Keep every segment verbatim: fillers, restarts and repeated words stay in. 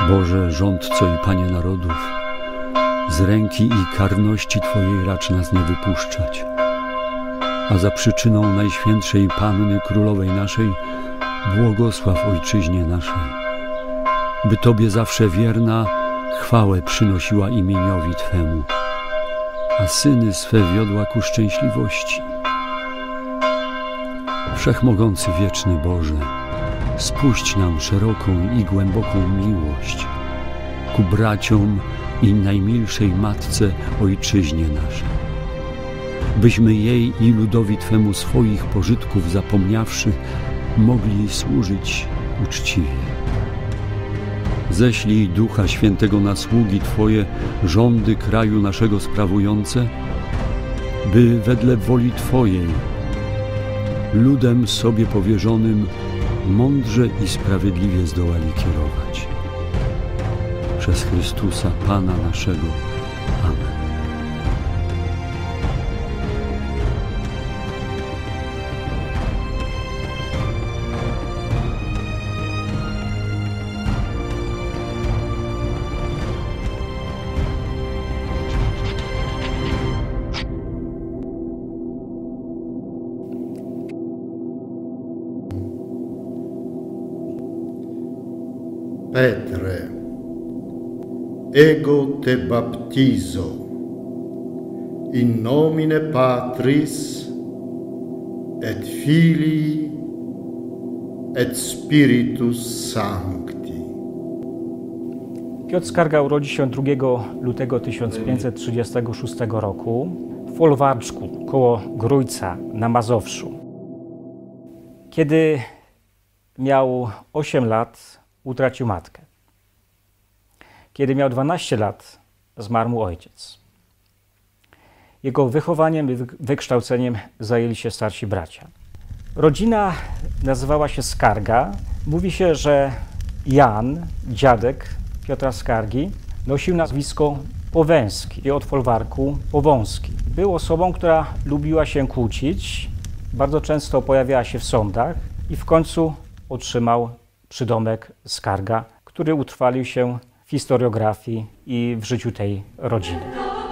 Boże, rządco i Panie narodów, z ręki i karności Twojej racz nas nie wypuszczać, a za przyczyną Najświętszej Panny Królowej naszej błogosław Ojczyźnie naszej, by Tobie zawsze wierna chwałę przynosiła imieniowi Twemu, a syny swe wiodła ku szczęśliwości. Wszechmogący wieczny Boże, spuść nam szeroką i głęboką miłość ku braciom i najmilszej Matce Ojczyźnie naszej, byśmy jej i ludowi Twemu swoich pożytków zapomniawszy, mogli służyć uczciwie. Ześlij Ducha Świętego na sługi Twoje, rządy kraju naszego sprawujące, by wedle woli Twojej ludem sobie powierzonym mądrze i sprawiedliwie zdołali kierować. Przez Chrystusa Pana naszego. Amen. Petre, ego te baptizo, in nomine Patris, et Filii, et Spiritus Sancti. Piotr Skarga urodzi się drugiego lutego tysiąc pięćset trzydziestego szóstego roku w Folwarczku koło Grójca na Mazowszu. Kiedy miał osiem lat, utracił matkę. Kiedy miał dwanaście lat, zmarł mu ojciec. Jego wychowaniem i wykształceniem zajęli się starsi bracia. Rodzina nazywała się Skarga. Mówi się, że Jan, dziadek Piotra Skargi, nosił nazwisko Powęski i od folwarku Powązki. Był osobą, która lubiła się kłócić, bardzo często pojawiała się w sądach i w końcu otrzymał przydomek Skarga, który utrwalił się w historiografii i w życiu tej rodziny.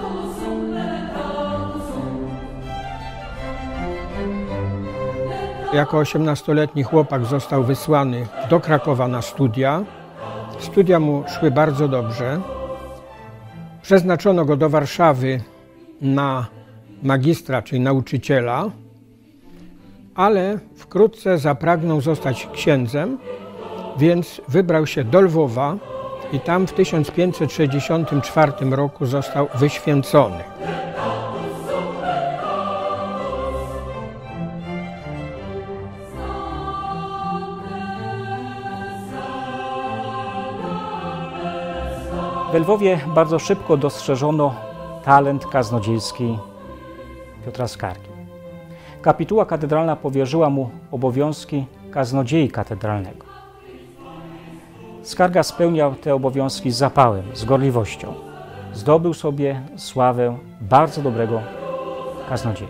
Jako osiemnastoletni chłopak został wysłany do Krakowa na studia. Studia mu szły bardzo dobrze. Przeznaczono go do Warszawy na magistra, czyli nauczyciela, ale wkrótce zapragnął zostać księdzem, więc wybrał się do Lwowa i tam w tysiąc pięćset sześćdziesiątym czwartym roku został wyświęcony. W Lwowie bardzo szybko dostrzeżono talent kaznodziejski Piotra Skargi. Kapituła katedralna powierzyła mu obowiązki kaznodziei katedralnego. Skarga spełniał te obowiązki z zapałem, z gorliwością. Zdobył sobie sławę bardzo dobrego kaznodzieja.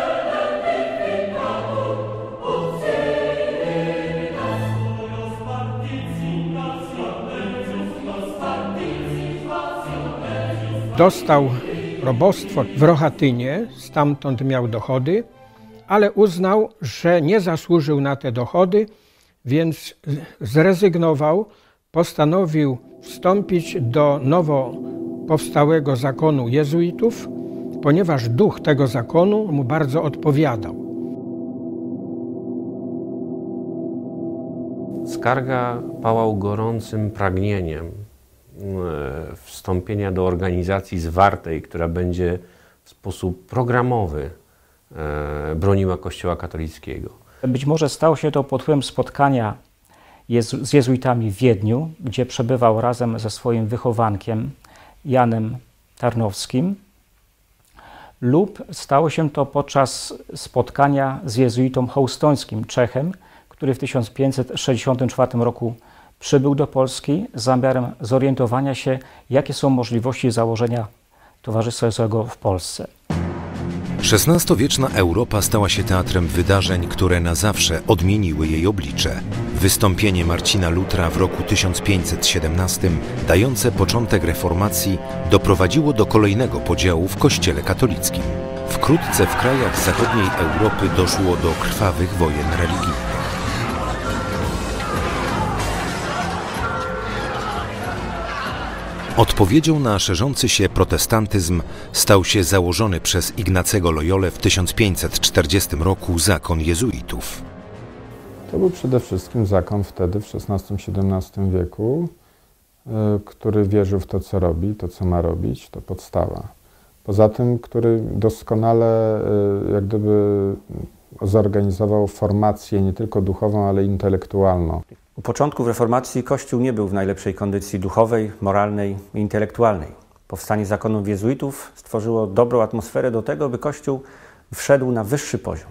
Dostał robostwo w Rochatynie, stamtąd miał dochody, ale uznał, że nie zasłużył na te dochody, więc zrezygnował, postanowił wstąpić do nowo powstałego zakonu jezuitów, ponieważ duch tego zakonu mu bardzo odpowiadał. Skarga pałał gorącym pragnieniem wstąpienia do organizacji zwartej, która będzie w sposób programowy broniła Kościoła katolickiego. Być może stało się to pod wpływem spotkania jezu z jezuitami w Wiedniu, gdzie przebywał razem ze swoim wychowankiem Janem Tarnowskim, lub stało się to podczas spotkania z jezuitą Hołstońskim, Czechem, który w tysiąc pięćset sześćdziesiątym czwartym roku przybył do Polski z zamiarem zorientowania się, jakie są możliwości założenia Towarzystwa Jezuitowego w Polsce. szesnastowieczna Europa stała się teatrem wydarzeń, które na zawsze odmieniły jej oblicze. Wystąpienie Marcina Lutra w roku tysiąc pięćset siedemnastym, dające początek reformacji, doprowadziło do kolejnego podziału w Kościele katolickim. Wkrótce w krajach zachodniej Europy doszło do krwawych wojen religijnych. Odpowiedzią na szerzący się protestantyzm stał się założony przez Ignacego Loyolę w tysiąc pięćset czterdziestym roku zakon jezuitów. To był przede wszystkim zakon wtedy, w szesnastym siedemnastym wieku, który wierzył w to, co robi, to, co ma robić, to podstawa. Poza tym, który doskonale jak gdyby zorganizował formację nie tylko duchową, ale i intelektualną. U początków reformacji Kościół nie był w najlepszej kondycji duchowej, moralnej i intelektualnej. Powstanie zakonów jezuitów stworzyło dobrą atmosferę do tego, by Kościół wszedł na wyższy poziom.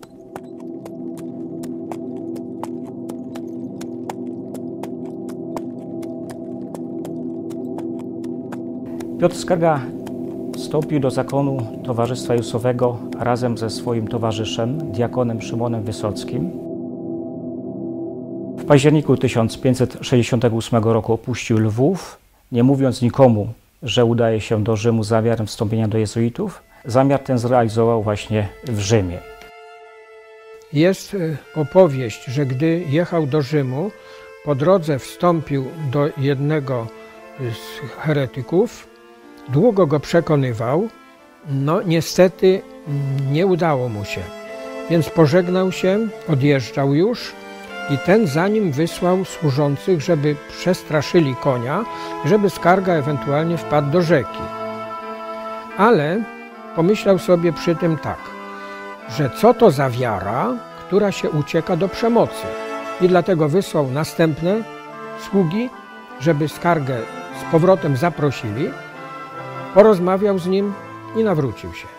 Piotr Skarga wstąpił do zakonu Towarzystwa Jezusowego razem ze swoim towarzyszem, diakonem Szymonem Wysockim. W październiku tysiąc pięćset sześćdziesiątego ósmego roku opuścił Lwów, nie mówiąc nikomu, że udaje się do Rzymu z zamiarem wstąpienia do jezuitów. Zamiar ten zrealizował właśnie w Rzymie. Jest opowieść, że gdy jechał do Rzymu, po drodze wstąpił do jednego z heretyków, długo go przekonywał, no niestety nie udało mu się, więc pożegnał się, odjeżdżał już i ten za nim wysłał służących, żeby przestraszyli konia, żeby Skarga ewentualnie wpadł do rzeki. Ale pomyślał sobie przy tym tak, że co to za wiara, która się ucieka do przemocy, i dlatego wysłał następne sługi, żeby Skargę z powrotem zaprosili, porozmawiał z nim i nawrócił się.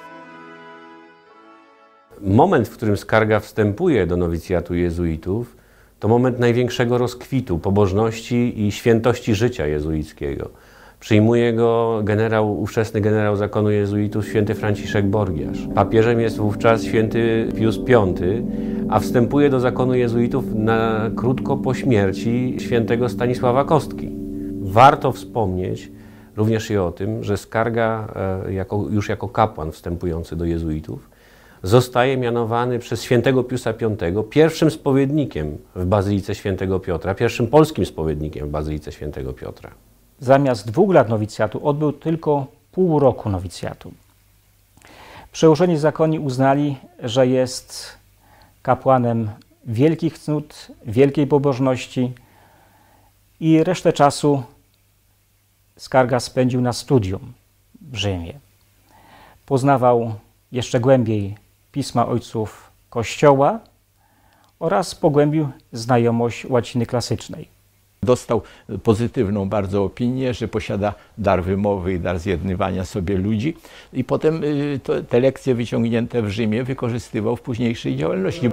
Moment, w którym Skarga wstępuje do nowicjatu jezuitów, to moment największego rozkwitu pobożności i świętości życia jezuickiego. Przyjmuje go generał, ówczesny generał zakonu jezuitów, święty Franciszek Borgiarz. Papieżem jest wówczas święty Pius Piąty, a wstępuje do zakonu jezuitów na krótko po śmierci świętego Stanisława Kostki. Warto wspomnieć również i o tym, że Skarga jako, już jako kapłan wstępujący do jezuitów zostaje mianowany przez świętego Piusa Piątego pierwszym spowiednikiem w Bazylice Świętego Piotra, pierwszym polskim spowiednikiem w Bazylice Świętego Piotra. Zamiast dwóch lat nowicjatu odbył tylko pół roku nowicjatu. Przełożeni zakonni uznali, że jest kapłanem wielkich cnót, wielkiej pobożności i resztę czasu Skarga spędził na studium w Rzymie. Poznawał jeszcze głębiej pisma ojców Kościoła oraz pogłębił znajomość łaciny klasycznej. Dostał pozytywną bardzo opinię, że posiada dar wymowy i dar zjednywania sobie ludzi i potem to, te lekcje wyciągnięte w Rzymie wykorzystywał w późniejszej działalności.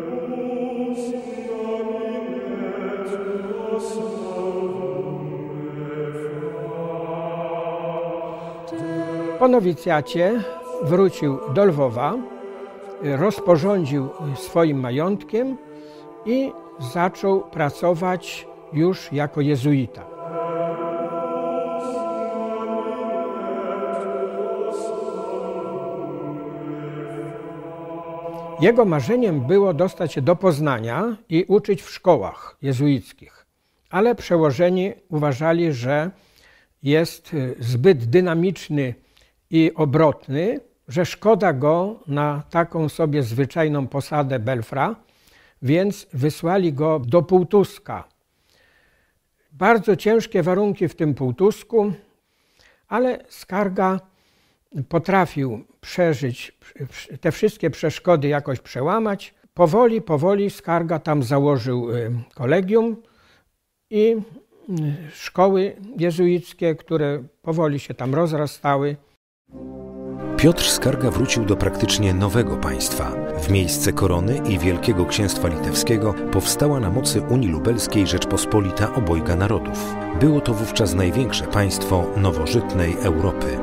Po nowicjacie wrócił do Lwowa, rozporządził swoim majątkiem i zaczął pracować już jako jezuita. Jego marzeniem było dostać się do Poznania i uczyć w szkołach jezuickich, ale przełożeni uważali, że jest zbyt dynamiczny i obrotny, że szkoda go na taką sobie zwyczajną posadę Belfra, więc wysłali go do Półtuska. Bardzo ciężkie warunki w tym Półtusku, ale Skarga potrafił przeżyć, te wszystkie przeszkody jakoś przełamać. Powoli, powoli Skarga tam założył kolegium i szkoły jezuickie, które powoli się tam rozrastały. Piotr Skarga wrócił do praktycznie nowego państwa. W miejsce korony i Wielkiego Księstwa Litewskiego powstała na mocy Unii Lubelskiej Rzeczpospolita Obojga Narodów. Było to wówczas największe państwo nowożytnej Europy.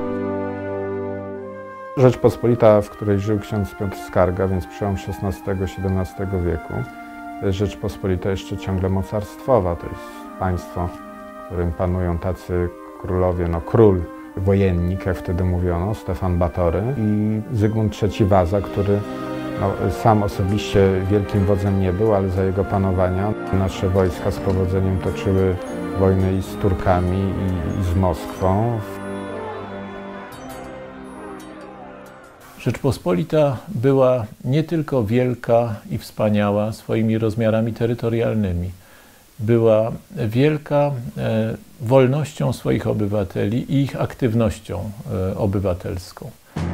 Rzeczpospolita, w której żył ksiądz Piotr Skarga, więc przełom szesnastego siedemnastego wieku, To jest Rzeczpospolita jeszcze ciągle mocarstwowa, to jest państwo, w którym panują tacy królowie, no król, wojennik, jak wtedy mówiono, Stefan Batory i Zygmunt trzeci Waza, który no, sam osobiście wielkim wodzem nie był, ale za jego panowania nasze wojska z powodzeniem toczyły wojny i z Turkami, i, i z Moskwą. Rzeczpospolita była nie tylko wielka i wspaniała swoimi rozmiarami terytorialnymi. Była wielka e, wolnością swoich obywateli i ich aktywnością e, obywatelską.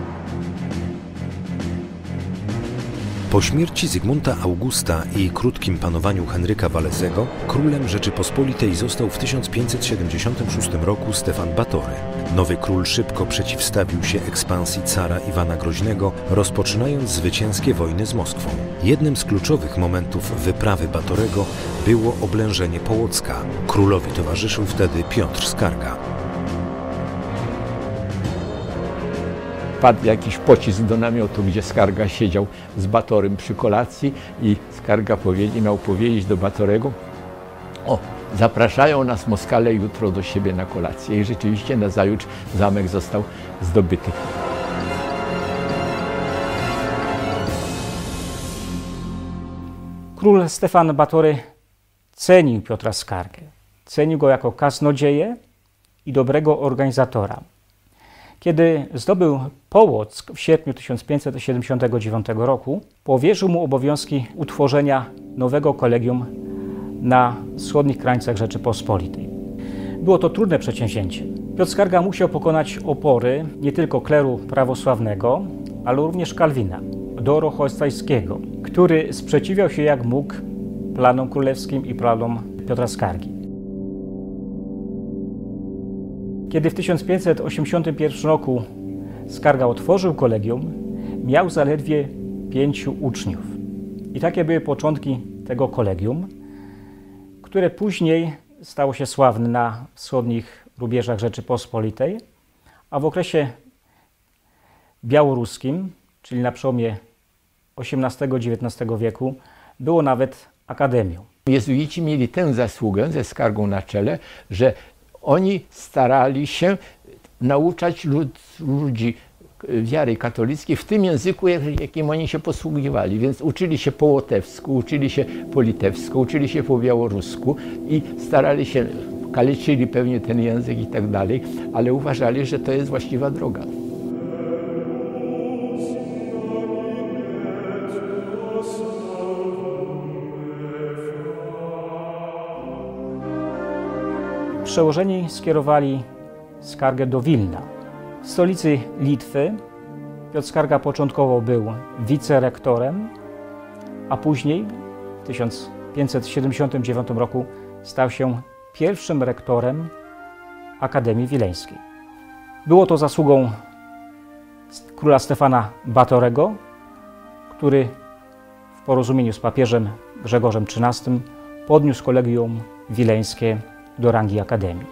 Po śmierci Zygmunta Augusta i krótkim panowaniu Henryka Walezego królem Rzeczypospolitej został w tysiąc pięćset siedemdziesiątym szóstym roku Stefan Batory. Nowy król szybko przeciwstawił się ekspansji cara Iwana Groźnego, rozpoczynając zwycięskie wojny z Moskwą. Jednym z kluczowych momentów wyprawy Batorego było oblężenie Połocka. Królowi towarzyszył wtedy Piotr Skarga. Padł jakiś pocisk do namiotu, gdzie Skarga siedział z Batorym przy kolacji i Skarga powiedział, miał powiedzieć do Batorego: o, zapraszają nas Moskale jutro do siebie na kolację. I rzeczywiście nazajutrz zamek został zdobyty. Król Stefan Batory cenił Piotra Skargę. Cenił go jako kaznodzieję i dobrego organizatora. Kiedy zdobył Połock w sierpniu tysiąc pięćset siedemdziesiątego dziewiątego roku, powierzył mu obowiązki utworzenia nowego kolegium na wschodnich krańcach Rzeczypospolitej. Było to trudne przedsięwzięcie. Piotr Skarga musiał pokonać opory nie tylko kleru prawosławnego, ale również Kalwina, Doro Holsteńskiego, który sprzeciwiał się jak mógł planom królewskim i planom Piotra Skargi. Kiedy w tysiąc pięćset osiemdziesiątym pierwszym roku Skarga otworzył kolegium, miał zaledwie pięciu uczniów. I takie były początki tego kolegium, które później stało się sławne na wschodnich rubieżach Rzeczypospolitej, a w okresie białoruskim, czyli na przełomie osiemnastego i dziewiętnastego wieku, było nawet akademią. Jezuici mieli tę zasługę ze Skargą na czele, że oni starali się nauczać lud, ludzi wiary katolickiej w tym języku, jakim oni się posługiwali. Więc uczyli się po łotewsku, uczyli się po litewsku, uczyli się po białorusku i starali się, kaleczyli pewnie ten język i tak dalej, ale uważali, że to jest właściwa droga. Przełożeni skierowali Skargę do Wilna. W stolicy Litwy Piotr Skarga początkowo był wicerektorem, a później w tysiąc pięćset siedemdziesiątym dziewiątym roku stał się pierwszym rektorem Akademii Wileńskiej. Było to zasługą króla Stefana Batorego, który w porozumieniu z papieżem Grzegorzem trzynastym podniósł kolegium wileńskie do rangi akademii.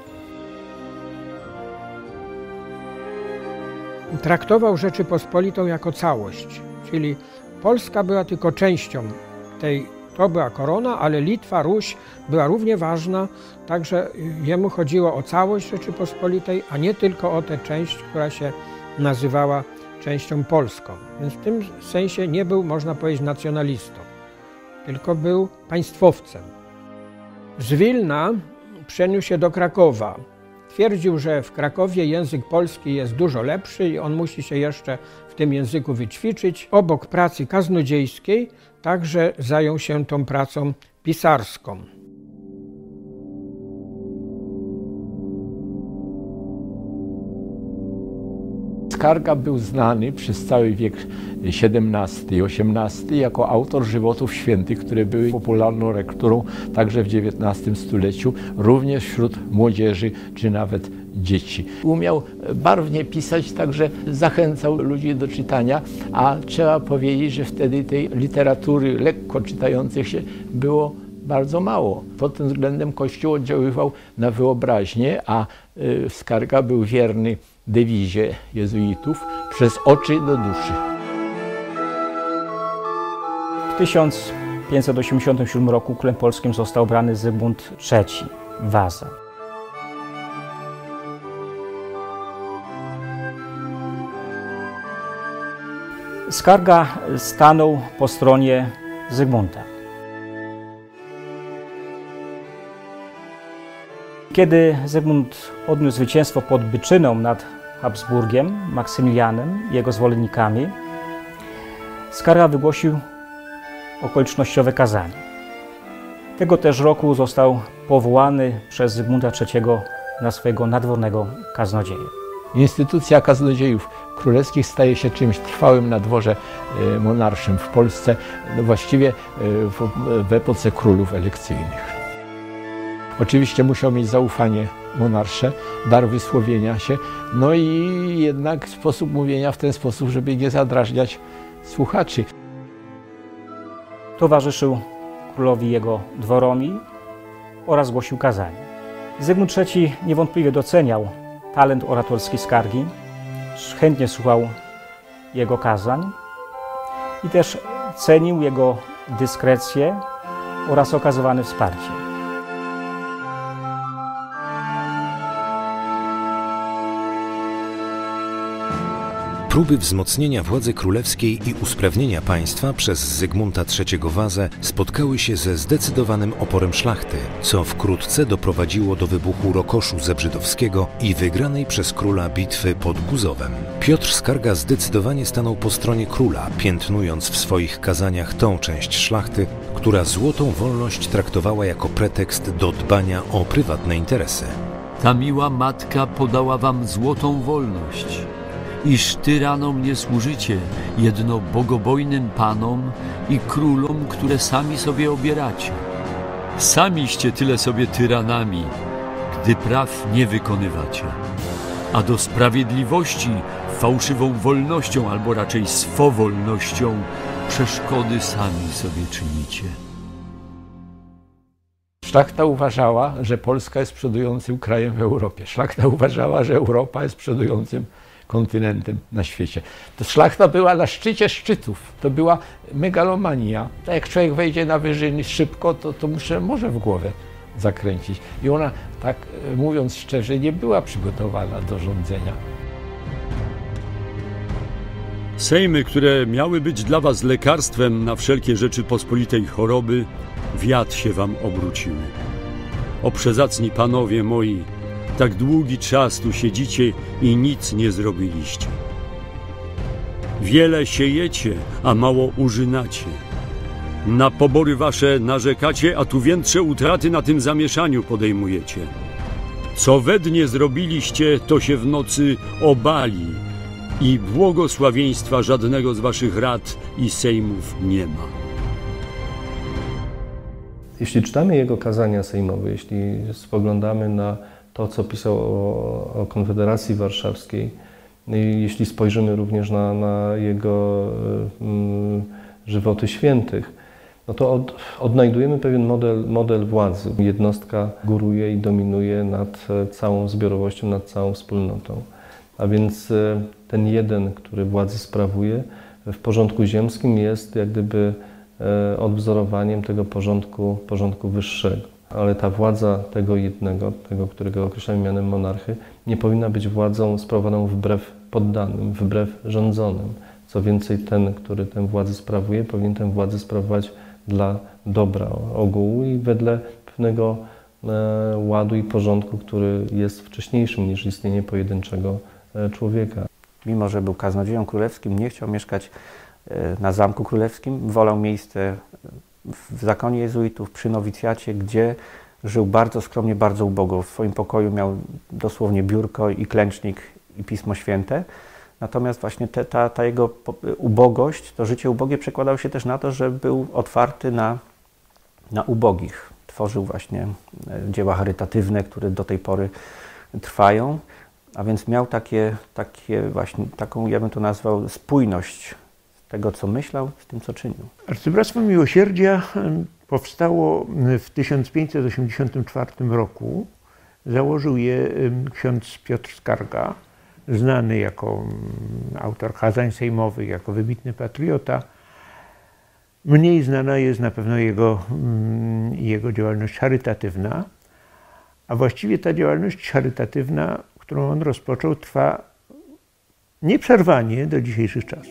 Traktował Rzeczypospolitą jako całość, czyli Polska była tylko częścią tej, to była korona, ale Litwa, Ruś była równie ważna, także jemu chodziło o całość Rzeczypospolitej, a nie tylko o tę część, która się nazywała częścią polską. Więc w tym sensie nie był, można powiedzieć, nacjonalistą, tylko był państwowcem. Z Wilna przeniósł się do Krakowa. Twierdził, że w Krakowie język polski jest dużo lepszy i on musi się jeszcze w tym języku wyćwiczyć. Obok pracy kaznodziejskiej także zajął się tą pracą pisarską. Skarga był znany przez cały wiek siedemnasty i osiemnasty jako autor żywotów świętych, które były popularną lekturą także w dziewiętnastym stuleciu, również wśród młodzieży czy nawet dzieci. Umiał barwnie pisać, także zachęcał ludzi do czytania, a trzeba powiedzieć, że wtedy tej literatury lekko czytających się było bardzo mało. Pod tym względem Kościół oddziaływał na wyobraźnię, a Skarga był wierny dewizie jezuitów przez oczy do duszy. W tysiąc pięćset osiemdziesiątym siódmym roku królem polskim został brany Zygmunt trzeci Waza. Skarga stanął po stronie Zygmunta. Kiedy Zygmunt odniósł zwycięstwo pod Byczyną nad Habsburgiem, Maksymilianem i jego zwolennikami, Skarga wygłosił okolicznościowe kazanie. Tego też roku został powołany przez Zygmunta trzeciego na swojego nadwornego kaznodzieję. Instytucja kaznodziejów królewskich staje się czymś trwałym na dworze monarszym w Polsce, no właściwie w, w epoce królów elekcyjnych. Oczywiście musiał mieć zaufanie monarsze, dar wysłowienia się, no i jednak sposób mówienia w ten sposób, żeby nie zadrażniać słuchaczy. Towarzyszył królowi jego dworomil oraz głosił kazanie. Zygmunt trzeci niewątpliwie doceniał talent oratorski Skargi, chętnie słuchał jego kazań i też cenił jego dyskrecję oraz okazywane wsparcie. Próby wzmocnienia władzy królewskiej i usprawnienia państwa przez Zygmunta trzeciego Wazę spotkały się ze zdecydowanym oporem szlachty, co wkrótce doprowadziło do wybuchu rokoszu zebrzydowskiego i wygranej przez króla bitwy pod Guzowem. Piotr Skarga zdecydowanie stanął po stronie króla, piętnując w swoich kazaniach tą część szlachty, która złotą wolność traktowała jako pretekst do dbania o prywatne interesy. Ta miła matka podała wam złotą wolność, iż tyranom nie służycie, jedno bogobojnym panom i królom, które sami sobie obieracie. Samiście tyle sobie tyranami, gdy praw nie wykonywacie. A do sprawiedliwości fałszywą wolnością, albo raczej swowolnością, przeszkody sami sobie czynicie. Szlachta uważała, że Polska jest przodującym krajem w Europie. Szlachta uważała, że Europa jest przodującym kontynentem na świecie. To szlachta była na szczycie szczytów. To była megalomania. Tak jak człowiek wejdzie na wyżyny szybko, to, to muszę, może w głowę zakręcić. I ona, tak mówiąc szczerze, nie była przygotowana do rządzenia. Sejmy, które miały być dla was lekarstwem na wszelkie rzeczypospolitej choroby, w jad się wam obróciły. O przezacni panowie moi, tak długi czas tu siedzicie i nic nie zrobiliście. Wiele siejecie, a mało użynacie. Na pobory wasze narzekacie, a tu większe utraty na tym zamieszaniu podejmujecie. Co we dnie zrobiliście, to się w nocy obali i błogosławieństwa żadnego z waszych rad i sejmów nie ma. Jeśli czytamy jego kazania sejmowe, jeśli spoglądamy na to, co pisał o, o Konfederacji Warszawskiej, jeśli spojrzymy również na, na jego mm, żywoty świętych, no to od, odnajdujemy pewien model, model władzy. Jednostka góruje i dominuje nad całą zbiorowością, nad całą wspólnotą. A więc ten jeden, który władzę sprawuje, w porządku ziemskim jest jak gdyby odwzorowaniem tego porządku, porządku wyższego. Ale ta władza tego jednego, tego, którego określamy mianem monarchy, nie powinna być władzą sprawowaną wbrew poddanym, wbrew rządzonym. Co więcej, ten, który tę władzę sprawuje, powinien tę władzę sprawować dla dobra ogółu i wedle pewnego e, ładu i porządku, który jest wcześniejszym niż istnienie pojedynczego e, człowieka. Mimo że był kaznodzieją królewskim, nie chciał mieszkać e, na Zamku Królewskim, wolał miejsce w zakonie jezuitów, przy nowicjacie, gdzie żył bardzo skromnie, bardzo ubogo. W swoim pokoju miał dosłownie biurko i klęcznik i Pismo Święte. Natomiast właśnie te, ta, ta jego ubogość, to życie ubogie przekładało się też na to, że był otwarty na, na ubogich. Tworzył właśnie dzieła charytatywne, które do tej pory trwają. A więc miał takie, takie właśnie, taką, ja bym to nazwał, spójność tego, co myślał, z tym, co czynił. Arcybractwo Miłosierdzia powstało w tysiąc pięćset osiemdziesiątym czwartym roku. Założył je ksiądz Piotr Skarga, znany jako autor kazań sejmowych, jako wybitny patriota. Mniej znana jest na pewno jego, jego działalność charytatywna, a właściwie ta działalność charytatywna, którą on rozpoczął, trwa nieprzerwanie do dzisiejszych czasów.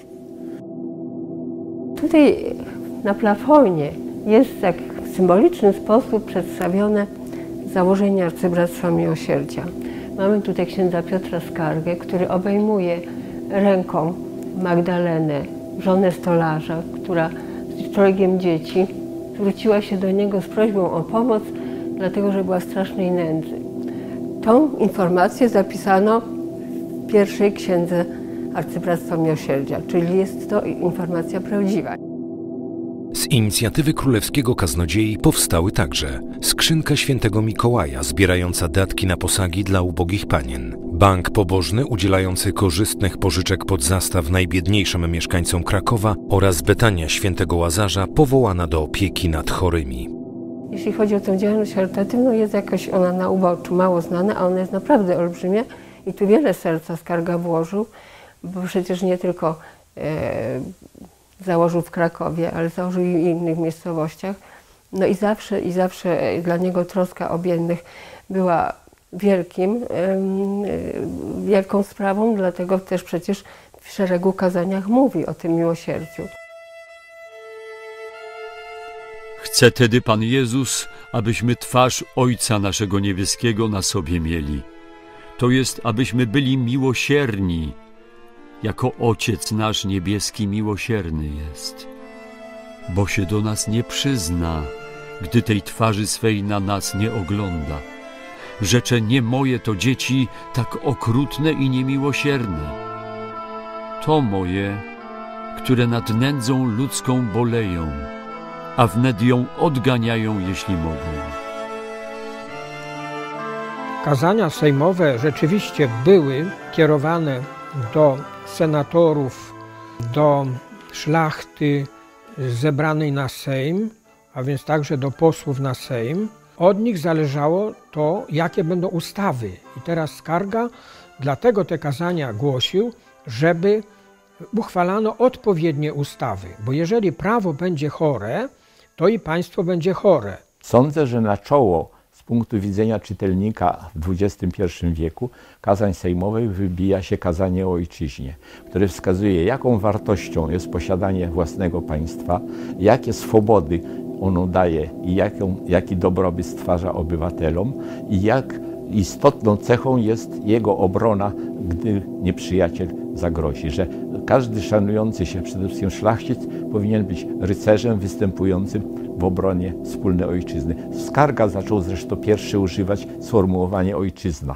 Tutaj na plafonie jest tak w symboliczny sposób przedstawione założenie Arcybractwa Miłosierdzia. Mamy tutaj księdza Piotra Skargę, który obejmuje ręką Magdalenę, żonę stolarza, która z trojgiem dzieci zwróciła się do niego z prośbą o pomoc, dlatego że była w strasznej nędzy. Tą informację zapisano w pierwszej księdze Arcybractwa Miłosierdzia, czyli jest to informacja prawdziwa. Z inicjatywy królewskiego kaznodziei powstały także skrzynka świętego Mikołaja zbierająca datki na posagi dla ubogich panien, bank pobożny udzielający korzystnych pożyczek pod zastaw najbiedniejszym mieszkańcom Krakowa oraz Betania świętego Łazarza powołana do opieki nad chorymi. Jeśli chodzi o tę działalność charytatywną, jest jakoś ona na uboczu, mało znana, a ona jest naprawdę olbrzymia i tu wiele serca Skarga włożył, bo przecież nie tylko e, założył w Krakowie, ale założył i w innych miejscowościach. No i zawsze, i zawsze dla niego troska o biednych była wielkim, wielką sprawą, dlatego też przecież w szeregu kazaniach mówi o tym miłosierdziu. Chce tedy Pan Jezus, abyśmy twarz Ojca naszego Niebieskiego na sobie mieli. To jest, abyśmy byli miłosierni, jako Ojciec nasz niebieski miłosierny jest. Bo się do nas nie przyzna, gdy tej twarzy swej na nas nie ogląda. Rzecze nie moje to dzieci, tak okrutne i niemiłosierne. To moje, które nad nędzą ludzką boleją, a wnet ją odganiają, jeśli mogą. Kazania sejmowe rzeczywiście były kierowane do senatorów, do szlachty zebranej na Sejm, a więc także do posłów na Sejm. Od nich zależało to, jakie będą ustawy. I teraz Skarga dlatego te kazania głosił, żeby uchwalano odpowiednie ustawy. Bo jeżeli prawo będzie chore, to i państwo będzie chore. Sądzę, że na czoło z punktu widzenia czytelnika w dwudziestym pierwszym wieku kazań sejmowych wybija się kazanie o ojczyźnie, które wskazuje, jaką wartością jest posiadanie własnego państwa, jakie swobody ono daje i jaką, jaki dobrobyt stwarza obywatelom i jak istotną cechą jest jego obrona, gdy nieprzyjaciel zagrozi, że każdy szanujący się przede wszystkim szlachcic powinien być rycerzem występującym w obronie wspólnej ojczyzny. Skarga zaczął zresztą pierwszy używać sformułowania ojczyzna.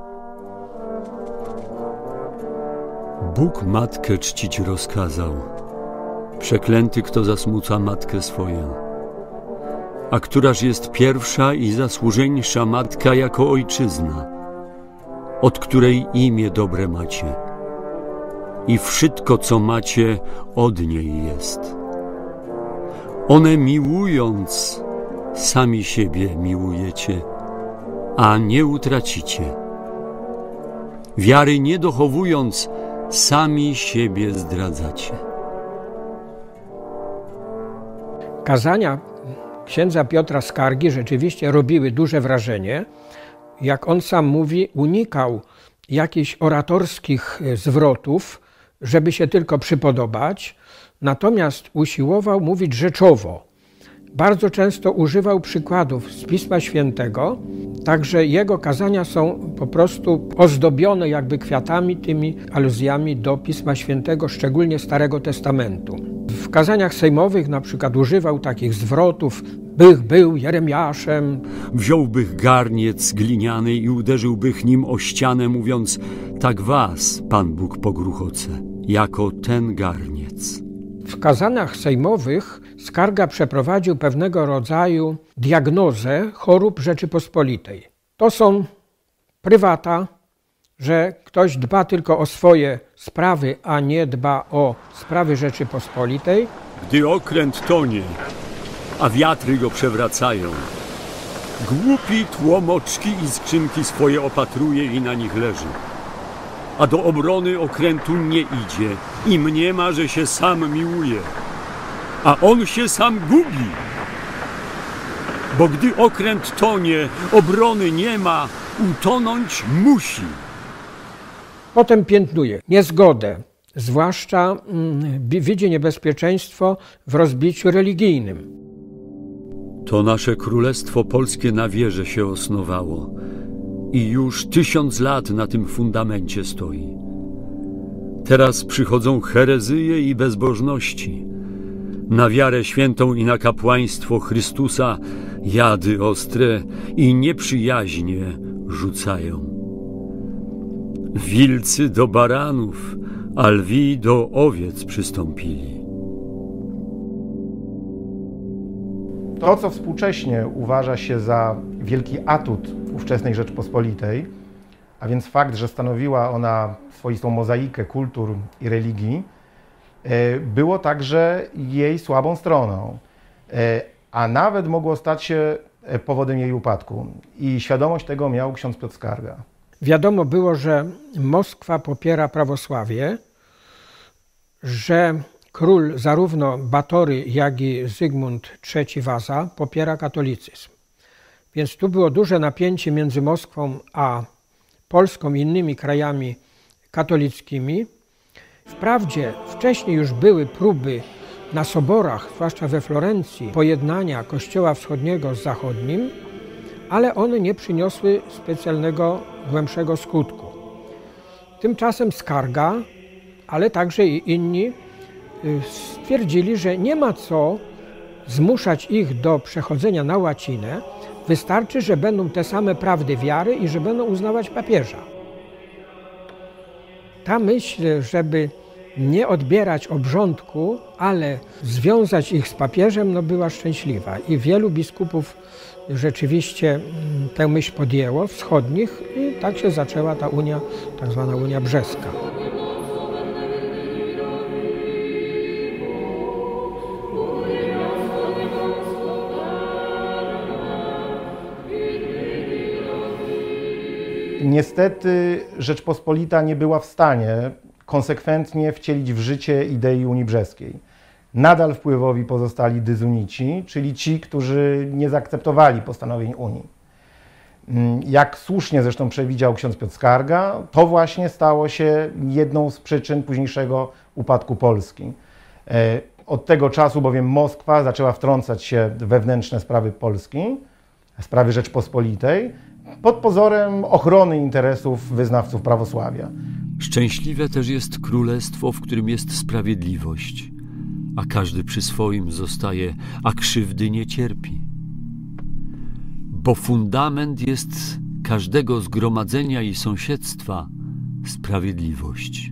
Bóg matkę czcić rozkazał. Przeklęty, kto zasmuca matkę swoją. A któraż jest pierwsza i zasłużeńsza matka jako ojczyzna, od której imię dobre macie. I wszystko, co macie, od niej jest. One miłując, sami siebie miłujecie, a nie utracicie. Wiary nie dochowując, sami siebie zdradzacie. Kazania księdza Piotra Skargi rzeczywiście robiły duże wrażenie. Jak on sam mówi, unikał jakichś oratorskich zwrotów, żeby się tylko przypodobać, natomiast usiłował mówić rzeczowo. Bardzo często używał przykładów z Pisma Świętego, także jego kazania są po prostu ozdobione jakby kwiatami, tymi aluzjami do Pisma Świętego, szczególnie Starego Testamentu. W kazaniach sejmowych na przykład używał takich zwrotów: bych był Jeremiaszem. Wziąłbych garniec gliniany i uderzyłbych nim o ścianę, mówiąc: tak was Pan Bóg pogruchoce, jako ten garniec. W kazaniach sejmowych Skarga przeprowadził pewnego rodzaju diagnozę chorób Rzeczypospolitej. To są prywata, że ktoś dba tylko o swoje sprawy, a nie dba o sprawy Rzeczypospolitej. Gdy okręt tonie, a wiatry go przewracają, głupi tłomoczki i skrzynki swoje opatruje i na nich leży. A do obrony okrętu nie idzie i mniema, że się sam miłuje. a on się sam gubi. Bo gdy okręt tonie, obrony nie ma, utonąć musi. Potem piętnuje niezgodę, zwłaszcza mm, widzi niebezpieczeństwo w rozbiciu religijnym. To nasze Królestwo Polskie na wierze się osnowało i już tysiąc lat na tym fundamencie stoi. Teraz przychodzą herezyje i bezbożności. Na wiarę świętą i na kapłaństwo Chrystusa jady ostre i nieprzyjaźnie rzucają. Wilcy do baranów, a lwi do owiec przystąpili. To, co współcześnie uważa się za wielki atut ówczesnej Rzeczpospolitej, a więc fakt, że stanowiła ona swoistą mozaikę kultur i religii, było także jej słabą stroną, a nawet mogło stać się powodem jej upadku. I świadomość tego miał ksiądz Piotr Skarga. Wiadomo było, że Moskwa popiera prawosławie, że król zarówno Batory, jak i Zygmunt trzeci Waza popiera katolicyzm. Więc tu było duże napięcie między Moskwą a Polską i innymi krajami katolickimi. Wprawdzie wcześniej już były próby na soborach, zwłaszcza we Florencji, pojednania Kościoła Wschodniego z Zachodnim, ale one nie przyniosły specjalnego, głębszego skutku. Tymczasem Skarga, ale także i inni stwierdzili, że nie ma co zmuszać ich do przechodzenia na łacinę, wystarczy, że będą te same prawdy wiary i że będą uznawać papieża. Ta myśl, żeby nie odbierać obrządku, ale związać ich z papieżem, no była szczęśliwa. I wielu biskupów rzeczywiście tę myśl podjęło, wschodnich, i tak się zaczęła ta Unia, tak zwana Unia Brzeska. Niestety Rzeczpospolita nie była w stanie konsekwentnie wcielić w życie idei Unii Brzeskiej. Nadal wpływowi pozostali dyzunici, czyli ci, którzy nie zaakceptowali postanowień Unii. Jak słusznie zresztą przewidział ksiądz Piotr Skarga, to właśnie stało się jedną z przyczyn późniejszego upadku Polski. Od tego czasu bowiem Moskwa zaczęła wtrącać się w wewnętrzne sprawy Polski, sprawy Rzeczpospolitej, pod pozorem ochrony interesów wyznawców prawosławia. Szczęśliwe też jest królestwo, w którym jest sprawiedliwość, a każdy przy swoim zostaje, a krzywdy nie cierpi. Bo fundament jest każdego zgromadzenia i sąsiedztwa sprawiedliwość.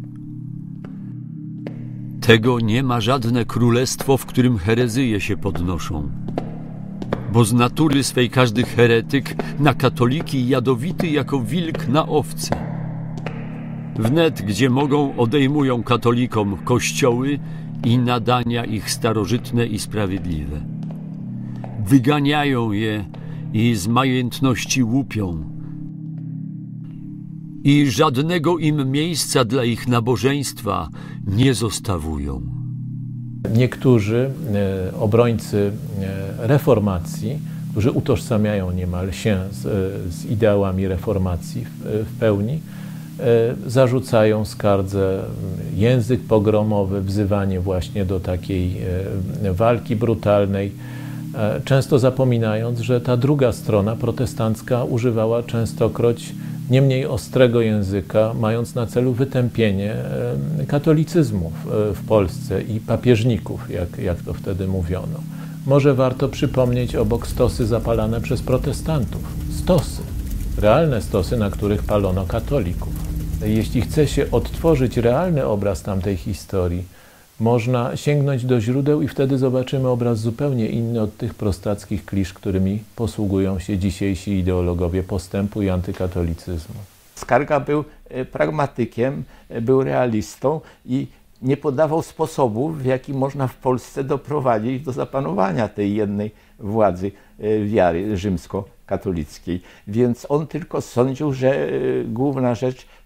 Tego nie ma żadne królestwo, w którym herezyje się podnoszą. Bo z natury swej każdy heretyk na katoliki jadowity jako wilk na owce. Wnet, gdzie mogą, odejmują katolikom kościoły i nadania ich starożytne i sprawiedliwe. Wyganiają je i z majętności łupią. I żadnego im miejsca dla ich nabożeństwa nie zostawują. Niektórzy e, obrońcy e, reformacji, którzy utożsamiają niemal się z, z ideałami reformacji w, w pełni, e, zarzucają Skardze język pogromowy, wzywanie właśnie do takiej e, walki brutalnej, e, często zapominając, że ta druga strona protestancka używała częstokroć nie mniej ostrego języka, mając na celu wytępienie katolicyzmu w Polsce i papieżników, jak, jak to wtedy mówiono. Może warto przypomnieć obok stosy zapalane przez protestantów. Stosy, realne stosy, na których palono katolików. Jeśli chce się odtworzyć realny obraz tamtej historii, można sięgnąć do źródeł i wtedy zobaczymy obraz zupełnie inny od tych prostackich klisz, którymi posługują się dzisiejsi ideologowie postępu i antykatolicyzmu. Skarga był pragmatykiem, był realistą i nie podawał sposobów, w jaki można w Polsce doprowadzić do zapanowania tej jednej władzy wiary rzymskokatolickiej. Więc on tylko sądził, że główna rzecz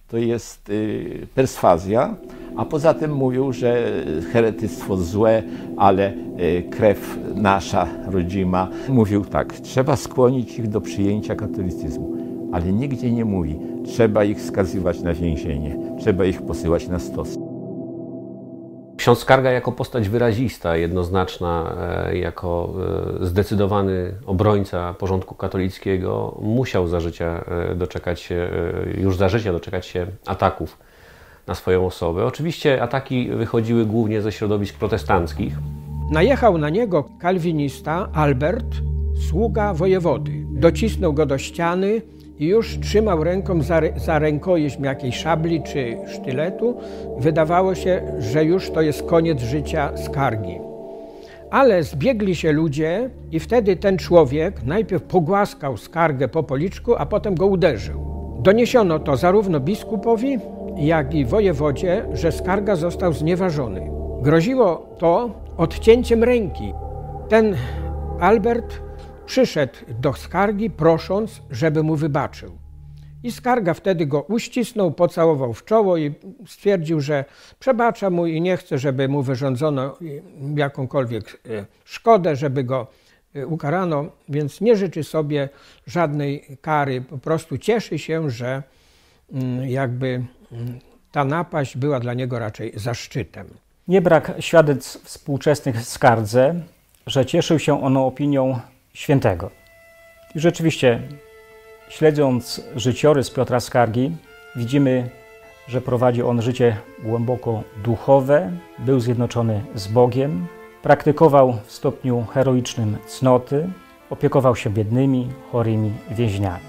to jest y, perswazja, a poza tym mówił, że heretyctwo złe, ale y, krew nasza rodzima. Mówił tak, trzeba skłonić ich do przyjęcia katolicyzmu, ale nigdzie nie mówi, trzeba ich skazywać na więzienie, trzeba ich posyłać na stos. Ksiądz Skarga jako postać wyrazista, jednoznaczna, jako zdecydowany obrońca porządku katolickiego musiał za życia doczekać się, już za życia doczekać się ataków na swoją osobę. Oczywiście ataki wychodziły głównie ze środowisk protestanckich. Najechał na niego kalwinista Albert, sługa wojewody. Docisnął go do ściany i już trzymał ręką za, za rękojeść jakiejś szabli czy sztyletu. Wydawało się, że już to jest koniec życia Skargi. Ale zbiegli się ludzie i wtedy ten człowiek najpierw pogłaskał Skargę po policzku, a potem go uderzył. Doniesiono to zarówno biskupowi, jak i wojewodzie, że Skarga został znieważony. Groziło to odcięciem ręki. Ten Albert przyszedł do Skargi, prosząc, żeby mu wybaczył. I Skarga wtedy go uścisnął, pocałował w czoło i stwierdził, że przebacza mu i nie chce, żeby mu wyrządzono jakąkolwiek szkodę, żeby go ukarano, więc nie życzy sobie żadnej kary. Po prostu cieszy się, że jakby ta napaść była dla niego raczej zaszczytem. Nie brak świadectw współczesnych Skardze, że cieszył się on opinią świętego. I rzeczywiście, śledząc życiorys Piotra Skargi, widzimy, że prowadził on życie głęboko duchowe, był zjednoczony z Bogiem, praktykował w stopniu heroicznym cnoty, opiekował się biednymi, chorymi więźniami.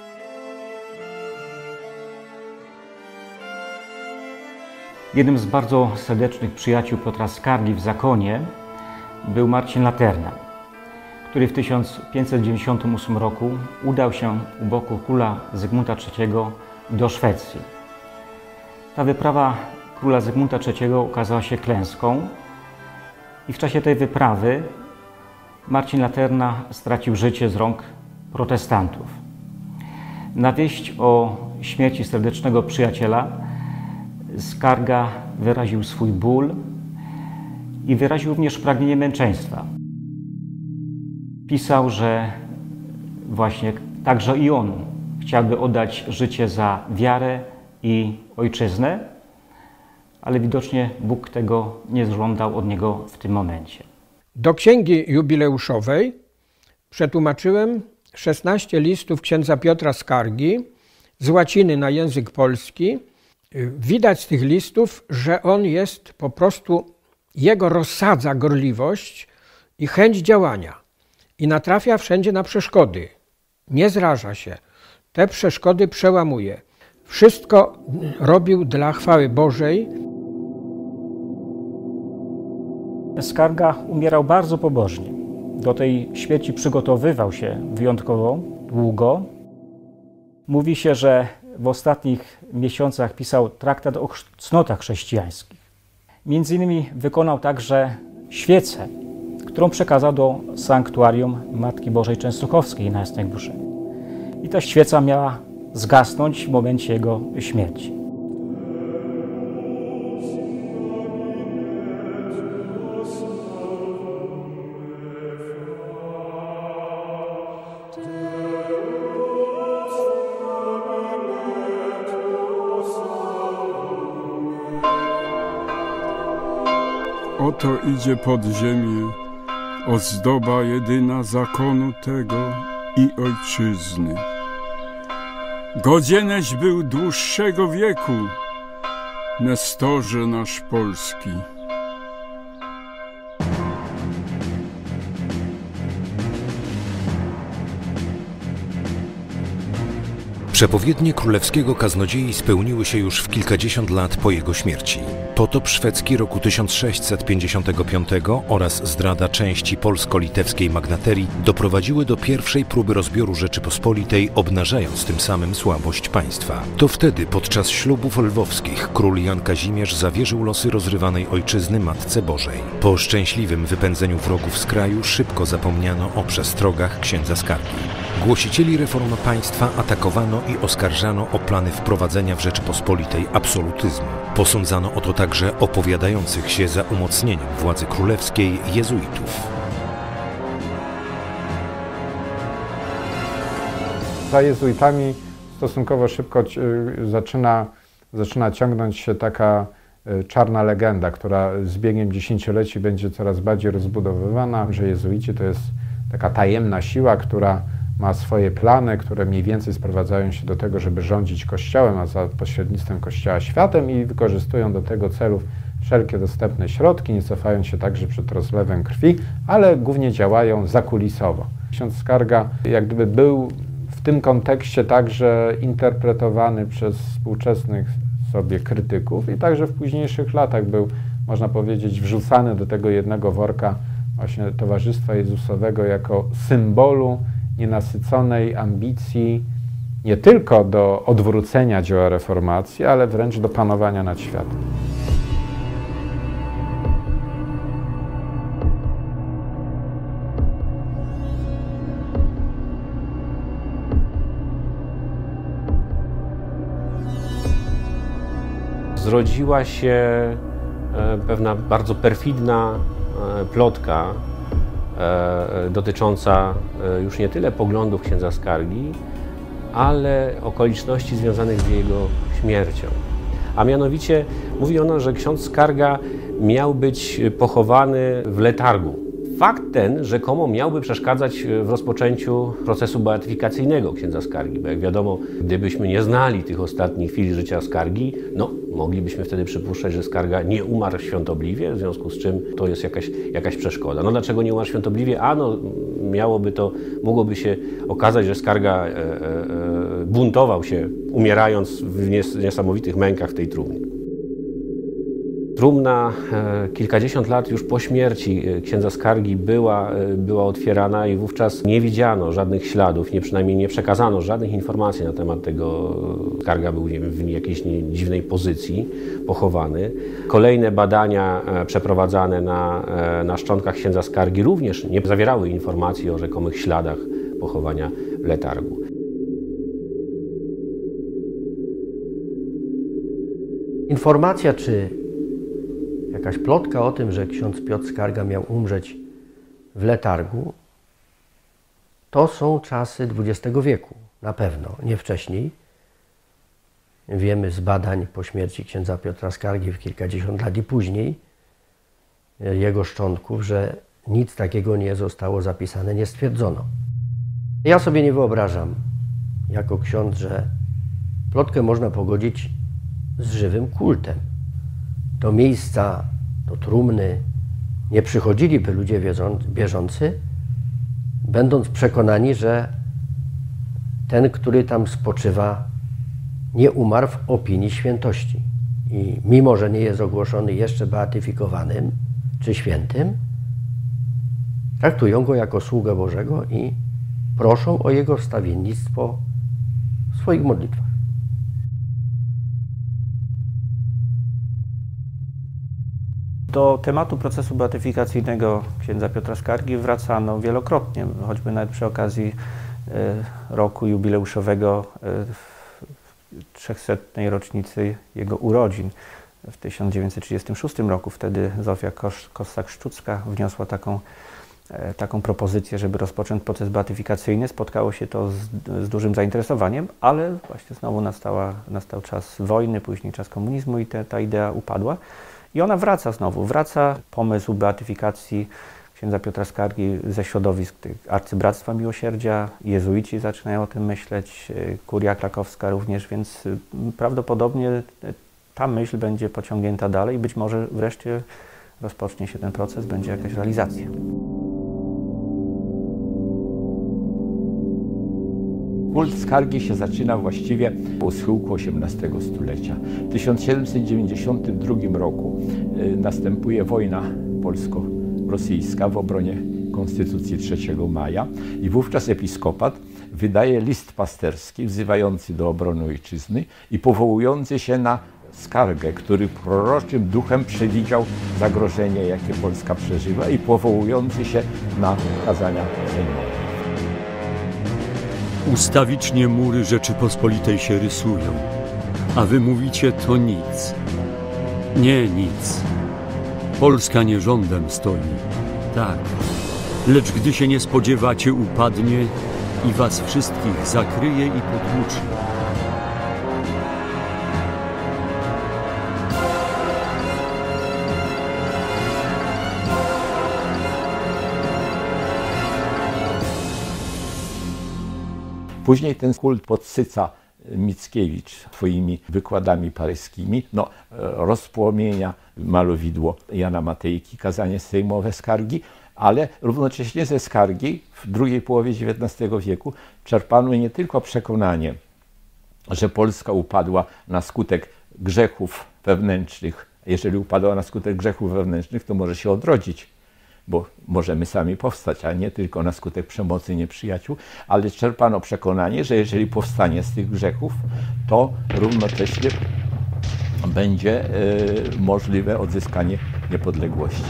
Jednym z bardzo serdecznych przyjaciół Piotra Skargi w zakonie był Marcin Laterna, który w tysiąc pięćset dziewięćdziesiątym ósmym roku udał się u boku króla Zygmunta trzeciego do Szwecji. Ta wyprawa króla Zygmunta trzeciego okazała się klęską i w czasie tej wyprawy Marcin Laterna stracił życie z rąk protestantów. Na wieść o śmierci serdecznego przyjaciela Skarga wyraził swój ból i wyraził również pragnienie męczeństwa. Pisał, że właśnie także i on chciałby oddać życie za wiarę i ojczyznę, ale widocznie Bóg tego nie żądał od niego w tym momencie. Do księgi jubileuszowej przetłumaczyłem szesnaście listów księdza Piotra Skargi z łaciny na język polski. Widać z tych listów, że on jest po prostu, jego rozsadza gorliwość i chęć działania i natrafia wszędzie na przeszkody. Nie zraża się. Te przeszkody przełamuje. Wszystko robił dla chwały Bożej. Skarga umierał bardzo pobożnie. Do tej śmierci przygotowywał się wyjątkowo długo. Mówi się, że w ostatnich miesiącach pisał traktat o cnotach chrześcijańskich. Między innymi wykonał także świecę, którą przekazał do sanktuarium Matki Bożej Częstochowskiej na Jasnej Górze. I ta świeca miała zgasnąć w momencie jego śmierci. Oto idzie pod ziemię ozdoba jedyna zakonu tego i ojczyzny. Godzieneś był dłuższego wieku, Nestorze nasz polski. Przepowiednie królewskiego kaznodziei spełniły się już w kilkadziesiąt lat po jego śmierci. Potop szwedzki roku tysiąc sześćset pięćdziesiątego piątego oraz zdrada części polsko-litewskiej magnaterii doprowadziły do pierwszej próby rozbioru Rzeczypospolitej, obnażając tym samym słabość państwa. To wtedy podczas ślubów lwowskich król Jan Kazimierz zawierzył losy rozrywanej ojczyzny Matce Bożej. Po szczęśliwym wypędzeniu wrogów z kraju szybko zapomniano o przestrogach księdza Skargi. Głosicieli reform państwa atakowano i oskarżano o plany wprowadzenia w Rzeczypospolitej absolutyzmu. Posądzano o to także opowiadających się za umocnieniem władzy królewskiej jezuitów. Za jezuitami stosunkowo szybko zaczyna, zaczyna ciągnąć się taka czarna legenda, która z biegiem dziesięcioleci będzie coraz bardziej rozbudowywana, że jezuici to jest taka tajemna siła, która ma swoje plany, które mniej więcej sprowadzają się do tego, żeby rządzić Kościołem, a za pośrednictwem Kościoła światem i wykorzystują do tego celów wszelkie dostępne środki, nie cofają się także przed rozlewem krwi, ale głównie działają zakulisowo. Ksiądz Skarga jak gdyby był w tym kontekście także interpretowany przez współczesnych sobie krytyków i także w późniejszych latach był, można powiedzieć, wrzucany do tego jednego worka właśnie Towarzystwa Jezusowego jako symbolu nienasyconej ambicji nie tylko do odwrócenia dzieła reformacji, ale wręcz do panowania nad światem. Zrodziła się pewna bardzo perfidna plotka dotycząca już nie tyle poglądów księdza Skargi, ale okoliczności związanych z jego śmiercią. A mianowicie mówi ono, że ksiądz Skarga miał być pochowany w letargu. Fakt ten rzekomo miałby przeszkadzać w rozpoczęciu procesu beatyfikacyjnego księdza Skargi, bo jak wiadomo, gdybyśmy nie znali tych ostatnich chwil życia Skargi, no moglibyśmy wtedy przypuszczać, że Skarga nie umarł świątobliwie, w związku z czym to jest jakaś, jakaś przeszkoda. No dlaczego nie umarł świątobliwie? A no miałoby to, mogłoby się okazać, że Skarga e, e, buntował się, umierając w nies niesamowitych mękach w tej trumnie. Trumna e, kilkadziesiąt lat już po śmierci księdza Skargi była, e, była otwierana i wówczas nie widziano żadnych śladów, nie, przynajmniej nie przekazano żadnych informacji na temat tego. Skarga był nie wiem, w jakiejś nie, dziwnej pozycji pochowany. Kolejne badania e, przeprowadzane na, e, na szczątkach księdza Skargi również nie zawierały informacji o rzekomych śladach pochowania w letargu. Informacja czy jakaś plotka o tym, że ksiądz Piotr Skarga miał umrzeć w letargu, to są czasy dwudziestego wieku, na pewno, nie wcześniej. Wiemy z badań po śmierci księdza Piotra Skargi w kilkadziesiąt lat i później, jego szczątków, że nic takiego nie zostało zapisane, nie stwierdzono. Ja sobie nie wyobrażam, jako ksiądz, że plotkę można pogodzić z żywym kultem. Do miejsca, do trumny nie przychodziliby ludzie bieżący, będąc przekonani, że ten, który tam spoczywa, nie umarł w opinii świętości. I mimo, że nie jest ogłoszony jeszcze beatyfikowanym czy świętym, traktują go jako sługę Bożego i proszą o jego wstawiennictwo w swoich modlitwach. Do tematu procesu beatyfikacyjnego księdza Piotra Skargi wracano wielokrotnie, choćby nawet przy okazji roku jubileuszowego trzechsetnej rocznicy jego urodzin w tysiąc dziewięćset trzydziestym szóstym roku. Wtedy Zofia Kossak-Szczucka wniosła taką, taką propozycję, żeby rozpocząć proces beatyfikacyjny. Spotkało się to z, z dużym zainteresowaniem, ale właśnie znowu nastała, nastał czas wojny, później czas komunizmu i te, ta idea upadła. I ona wraca znowu, wraca pomysł beatyfikacji księdza Piotra Skargi ze środowisk Arcybractwa Miłosierdzia, jezuici zaczynają o tym myśleć, kuria krakowska również, więc prawdopodobnie ta myśl będzie pociągnięta dalej i być może wreszcie rozpocznie się ten proces, będzie jakaś realizacja. Kult Skargi się zaczyna właściwie u schyłku osiemnastego stulecia. W tysiąc siedemset dziewięćdziesiątym drugim roku y, następuje wojna polsko-rosyjska w obronie Konstytucji trzeciego maja i wówczas episkopat wydaje list pasterski wzywający do obrony ojczyzny i powołujący się na Skargę, który proroczym duchem przewidział zagrożenie, jakie Polska przeżywa i powołujący się na kazania sejmowe. Ustawicznie mury Rzeczypospolitej się rysują, a wy mówicie to nic. Nie nic. Polska nie rządem stoi, tak. Lecz gdy się nie spodziewacie, upadnie i was wszystkich zakryje i potłuczy. Później ten kult podsyca Mickiewicz swoimi wykładami paryskimi, no, rozpłomienia malowidło Jana Matejki, kazanie sejmowe skargi, ale równocześnie ze skargi w drugiej połowie dziewiętnastego wieku czerpano nie tylko przekonanie, że Polska upadła na skutek grzechów wewnętrznych. Jeżeli upadła na skutek grzechów wewnętrznych, to może się odrodzić, bo możemy sami powstać, a nie tylko na skutek przemocy nieprzyjaciół, ale czerpano przekonanie, że jeżeli powstanie z tych grzechów, to równocześnie będzie e, możliwe odzyskanie niepodległości.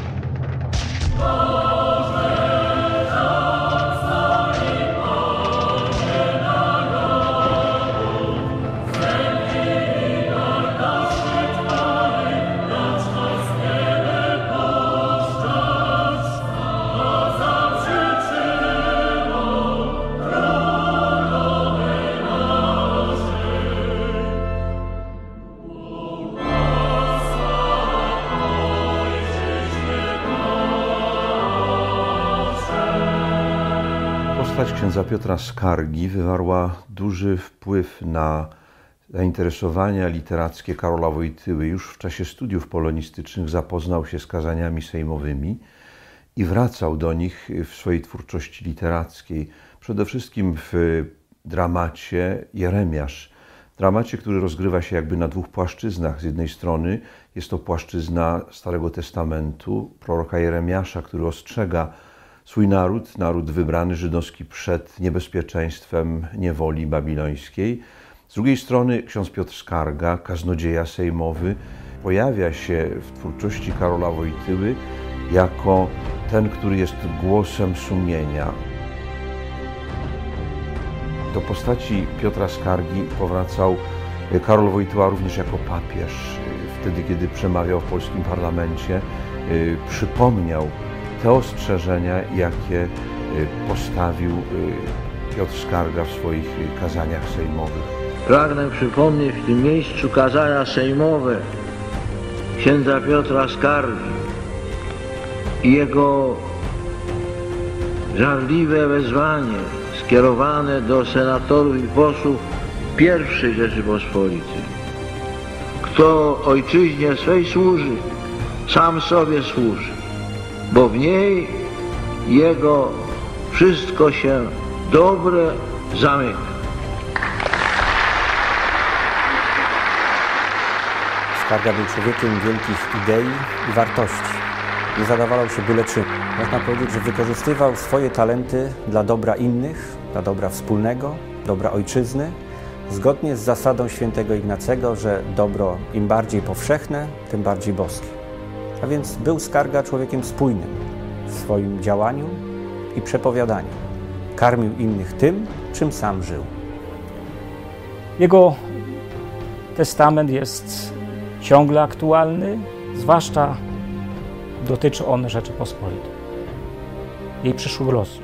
Postać księdza Piotra Skargi wywarła duży wpływ na zainteresowania literackie Karola Wojtyły. Już w czasie studiów polonistycznych zapoznał się z kazaniami sejmowymi i wracał do nich w swojej twórczości literackiej. Przede wszystkim w dramacie Jeremiasz. Dramacie, który rozgrywa się jakby na dwóch płaszczyznach. Z jednej strony jest to płaszczyzna Starego Testamentu, proroka Jeremiasza, który ostrzega swój naród, naród wybrany żydowski przed niebezpieczeństwem niewoli babilońskiej. Z drugiej strony ksiądz Piotr Skarga, kaznodzieja sejmowy, pojawia się w twórczości Karola Wojtyły jako ten, który jest głosem sumienia. Do postaci Piotra Skargi powracał Karol Wojtyła również jako papież. Wtedy, kiedy przemawiał w polskim parlamencie, przypomniał te ostrzeżenia, jakie postawił Piotr Skarga w swoich kazaniach sejmowych. Pragnę przypomnieć w tym miejscu kazania sejmowe księdza Piotra Skargi i jego żarliwe wezwanie skierowane do senatorów i posłów pierwszej Rzeczypospolitej. Kto ojczyźnie swej służy, sam sobie służy, bo w niej jego wszystko się dobre zamyka. Skarga był człowiekiem wielkich idei i wartości. Nie zadawalał się byle czym. Można powiedzieć, że wykorzystywał swoje talenty dla dobra innych, dla dobra wspólnego, dobra ojczyzny, zgodnie z zasadą świętego Ignacego, że dobro im bardziej powszechne, tym bardziej boskie. A więc był Skarga człowiekiem spójnym w swoim działaniu i przepowiadaniu. Karmił innych tym, czym sam żył. Jego testament jest ciągle aktualny, zwłaszcza dotyczy on Rzeczypospolitej, jej przyszłych losów.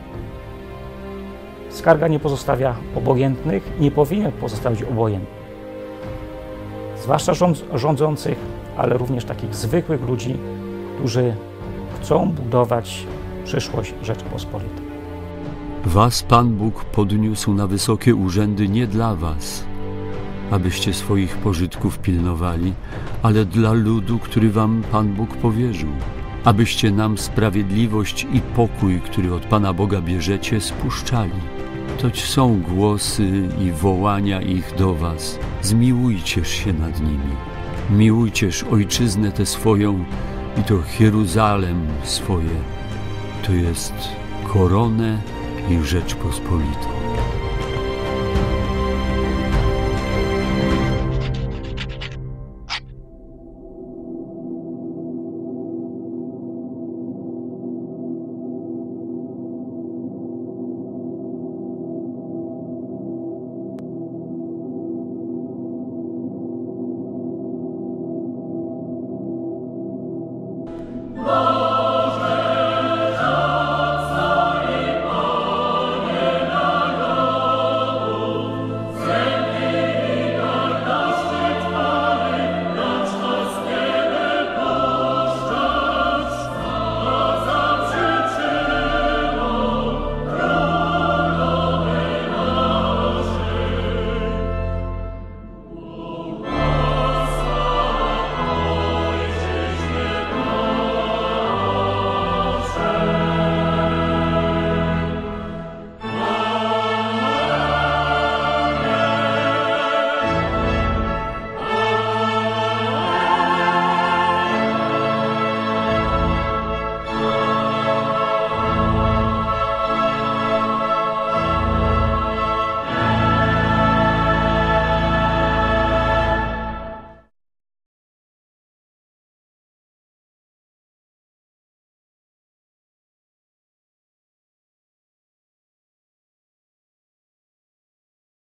Skarga nie pozostawia obojętnych, nie powinien pozostawić obojętnych. Zwłaszcza rządzących, ale również takich zwykłych ludzi, którzy chcą budować przyszłość Rzeczypospolitej. Was Pan Bóg podniósł na wysokie urzędy nie dla was, abyście swoich pożytków pilnowali, ale dla ludu, który wam Pan Bóg powierzył, abyście nam sprawiedliwość i pokój, który od Pana Boga bierzecie, spuszczali. Toć są głosy i wołania ich do was. Zmiłujcież się nad nimi. Miłujcież ojczyznę tę swoją i to Jeruzalem swoje, to jest koronę i Rzeczpospolitą.